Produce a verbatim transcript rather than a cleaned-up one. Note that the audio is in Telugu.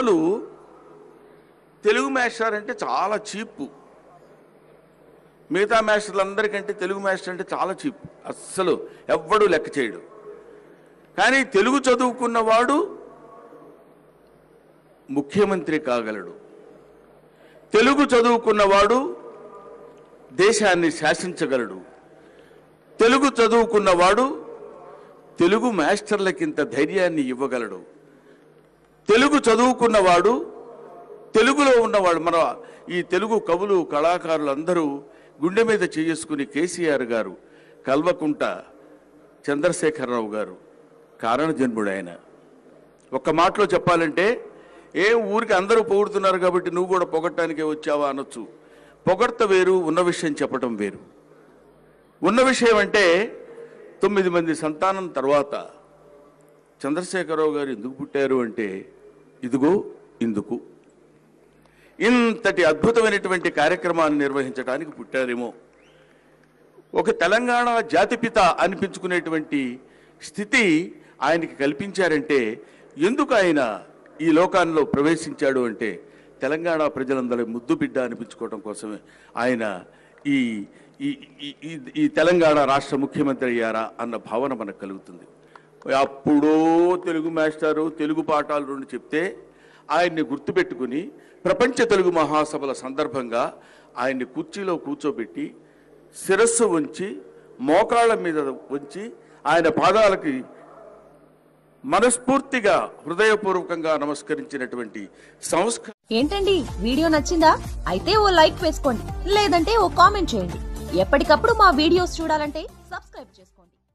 అసలు తెలుగు మాస్టర్ అంటే చాలా చీప్. మిగతా మాస్టర్లందరికంటే తెలుగు మాస్టర్ అంటే చాలా చీప్, అస్సలు ఎవ్వడూ లెక్క చేయడు. కానీ తెలుగు చదువుకున్నవాడు ముఖ్యమంత్రి కాగలడు. తెలుగు చదువుకున్నవాడు దేశాన్ని శాసించగలడు. తెలుగు చదువుకున్నవాడు తెలుగు మాస్టర్లకింత ధైర్యాన్ని ఇవ్వగలడు. తెలుగు చదువుకున్నవాడు, తెలుగులో ఉన్నవాడు, మన ఈ తెలుగు కవులు కళాకారులు అందరూ గుండె మీద చేసుకుని కేసీఆర్ గారు, కల్వకుంట చంద్రశేఖరరావు గారు కారణజన్ముడు ఆయన. ఒక్క మాటలో చెప్పాలంటే, ఏం ఊరికి అందరూ పొగుడుతున్నారు కాబట్టి నువ్వు కూడా పొగట్టడానికే వచ్చావా అనొచ్చు. పొగడ్త వేరు, ఉన్న విషయం చెప్పటం వేరు. ఉన్న విషయం అంటే తొమ్మిది మంది సంతానం తర్వాత చంద్రశేఖరరావు గారు ఎందుకు పుట్టారు అంటే, ఇదిగో ఇందుకు, ఇంతటి అద్భుతమైనటువంటి కార్యక్రమాన్ని నిర్వహించడానికి పుట్టారేమో. ఒక తెలంగాణ జాతిపిత అనిపించుకునేటువంటి స్థితి ఆయనకి కల్పించారంటే, ఎందుకు ఆయన ఈ లోకాల్లో ప్రవేశించాడు అంటే, తెలంగాణ ప్రజలందరూ ముద్దు బిడ్డ అనిపించుకోవడం కోసమే ఆయన ఈ ఈ తెలంగాణ రాష్ట్ర ముఖ్యమంత్రి అయ్యారా అన్న భావన మనకు కలుగుతుంది. అప్పుడో తెలుగు మాస్టారు తెలుగు పాఠాలు రెండు చెప్తే ఆయన్ని గుర్తుపెట్టుకుని ప్రపంచ తెలుగు మహాసభల సందర్భంగా ఆయన్ని కుర్చీలో కూర్చోబెట్టి శిరస్సు వంచి మోకాళ్ళ మీద వంచి ఆయన పాదాలకి మనస్ఫూర్తిగా హృదయపూర్వకంగా నమస్కరించినటువంటి సంస్కారం. ఏంటండి, వీడియో నచ్చిందా? అయితే ఓ లైక్ వేసుకోండి, లేదంటే ఓ కామెంట్ చేయండి. ఎప్పటికప్పుడు మా వీడియోస్ చూడాలంటే సబ్స్క్రైబ్ చేసుకోండి.